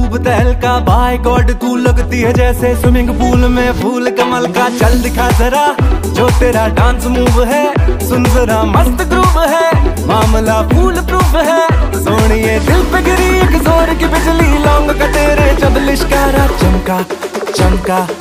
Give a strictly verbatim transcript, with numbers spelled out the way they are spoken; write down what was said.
खूब तहलका, bye God तू लगती है जैसे स्विमिंग पूल में फूल कमल का। चल दिखा जरा जो तेरा डांस मूव है, सुन जरा मस्त ग्रूव है, मामला फूल प्रूफ है। सोनिए दिल पे गिरी एक जोर की बिजली, लौंग का तेरे जब लिश्कारा चमका चमका।